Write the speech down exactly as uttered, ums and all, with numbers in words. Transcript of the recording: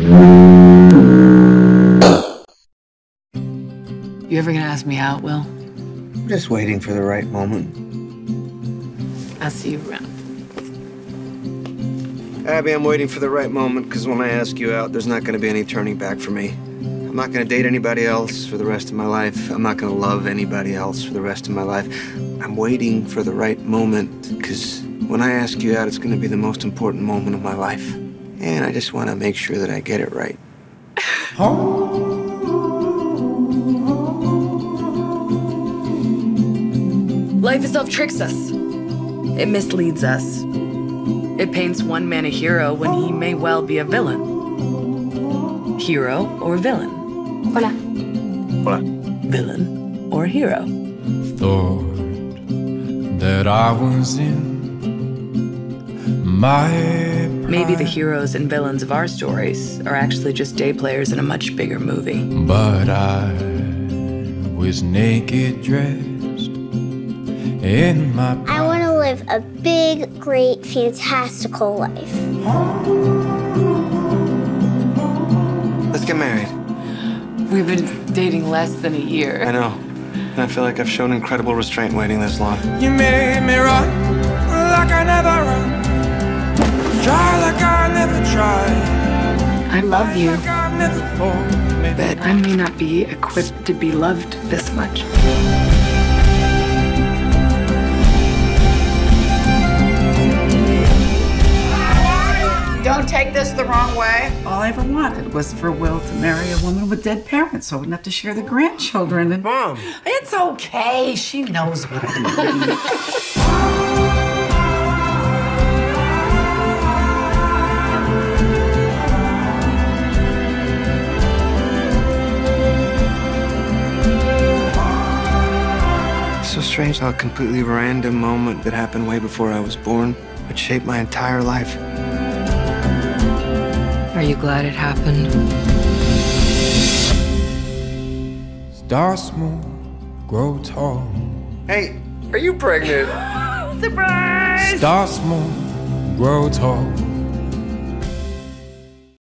You ever gonna ask me out, Will? I'm just waiting for the right moment. I'll see you around. Abby, I'm waiting for the right moment, because when I ask you out, there's not going to be any turning back for me. I'm not going to date anybody else for the rest of my life. I'm not going to love anybody else for the rest of my life. I'm waiting for the right moment, because when I ask you out, it's going to be the most important moment of my life. And I just want to make sure that I get it right. Life itself tricks us. It misleads us. It paints one man a hero when he may well be a villain. Hero or villain? Hola. Hola. Villain or hero? Thought that I was in my prime. Maybe the heroes and villains of our stories are actually just day players in a much bigger movie. But I was naked, dressed in my prime. I want to live a big, great, fantastical life. Let's get married. We've been dating less than a year. I know. And I feel like I've shown incredible restraint waiting this long. You made me run like I never run. Try like I never tried. I love you, Like I never thought. but I may not be equipped to be loved this much. Don't take this the wrong way. All I ever wanted was for Will to marry a woman with dead parents so I wouldn't have to share the grandchildren. And Mom! it's okay. She knows what I mean. So strange how a completely random moment that happened way before I was born would shape my entire life. Are you glad it happened? Start small, grow tall. Hey, are you pregnant? Surprise! Start small, grow tall.